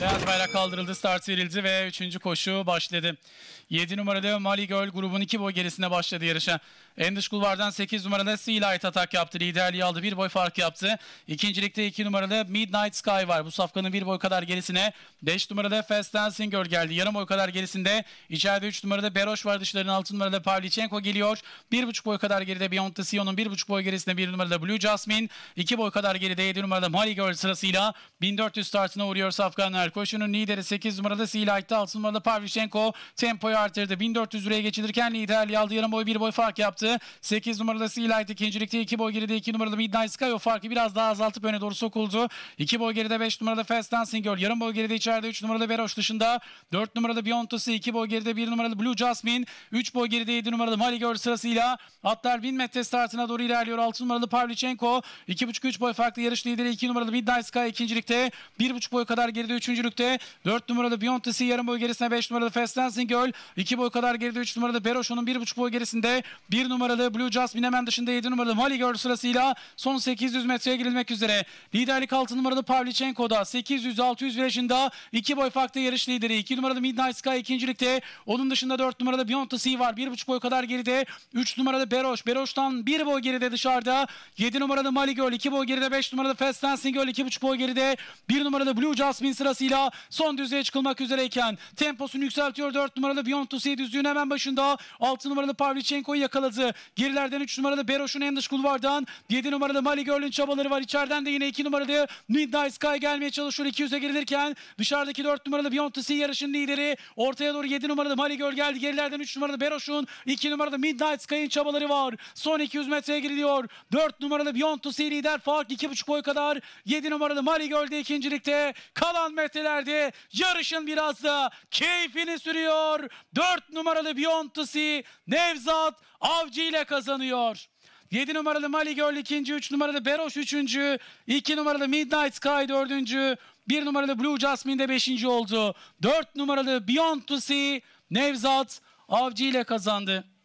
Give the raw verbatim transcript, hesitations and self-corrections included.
Beyaz bayrak kaldırıldı, start verildi ve üçüncü koşu başladı. yedi numaralı Mali Girl grubun iki boy gerisine başladı yarışa. En dış kulvardan sekiz numaralı Sea Light atak yaptı. Liderliği aldı. Bir boy fark yaptı. İkincilikte iki numaralı Midnight Sky var. Bu safkanın bir boy kadar gerisine. beş numaralı Fast Dancing Girl geldi. Yarım boy kadar gerisinde. İçeride üç numaralı Beroş var. Dışlarının altı numaralı Pavlichenko geliyor. bir buçuk boy kadar geride Beyond the Sea'nın bir buçuk boy gerisinde bir numaralı Blue Jasmine. iki boy kadar geride yedi numaralı Mali Girl sırasıyla bin dört yüz startına uğruyor safkanlar. Koşunun lideri sekiz numaralı Sea Light'ta, altı numaralı Pavlichenko tempoyu artırdı. bin dört yüz liraya geçilirken liderliği aldı. Yarım boy bir boy fark yaptı. sekiz numaralı Sea Light ikincilikte, iki boy geride iki numaralı Midnight Sky o farkı biraz daha azaltıp öne doğru sokuldu. iki boy geride beş numaralı Fast Dancing Girl. Yarım boy geride içeride üç numaralı Beroş dışında. dört numaralı Beyond the Sea. iki boy geride bir numaralı Blue Jasmine. üç boy geride yedi numaralı Mali Girl sırasıyla atlar bin metre startına doğru ilerliyor. altı numaralı Pavlichenko. iki buçuk üç boy farklı yarış lideri iki numaralı Midnight Sky ikincilikte. bir buçuk boy kadar geride üçüncülükte. dört numaralı Beyond the Sea yarım boy gerisine beş numaralı Fast Dancing Girl. iki boy kadar geride üç numaralı Beroş, onun bir buçuk boy gerisinde. bir numaralı Blue Jasmine hemen dışında yedi numaralı Mali Girl sırasıyla son sekiz yüz metreye girilmek üzere. Liderlik altı numaralı Pavlichenko'da. sekiz yüz altı yüz virajında iki boy farklı yarış lideri. iki numaralı Midnight Sky ikincilikte. Onun dışında dört numaralı Beyond the Sea var. bir buçuk boy kadar geride. üç numaralı Beroş. Beroş'tan bir boy geride dışarıda. yedi numaralı Mali Girl. iki boy geride beş numaralı Fast Dancing Girl. iki buçuk boy geride. bir numaralı Blue Jasmine sırasıyla son düzlüğe çıkılmak üzereyken temposunu yükseltiyor. dört numaralı Beyond the Sea düzlüğün hemen başında. altı numaralı Pavlichenko'yu yakaladı. Gerilerden üç numaralı Beroş'un en dış kulvardan. yedi numaralı Mali Girl'ün çabaları var. İçeriden de yine iki numaralı Midnight Sky gelmeye çalışıyor. iki yüze girilirken dışarıdaki dört numaralı Beyond the Sea yarışın lideri. Ortaya doğru yedi numaralı Mali Girl geldi. Gerilerden üç numaralı Beroş'un, iki numaralı Midnight Sky'ın çabaları var. Son iki yüz metreye giriliyor. dört numaralı Beyond the Sea lider. Fark iki buçuk boy kadar. yedi numaralı Mali Girl'de ikincilikte. Kalan metrelerde yarışın biraz da keyfini sürüyor. dört numaralı Beyond the Sea Nevzat Avcı ile kazanıyor. yedi numaralı Mali Girl ikinci, üç numaralı Beroş üçüncü, iki numaralı Midnight Sky dördüncü, bir numaralı Blue Jasmine de beşinci oldu. dört numaralı Beyond the Sea Nevzat Avcı ile kazandı.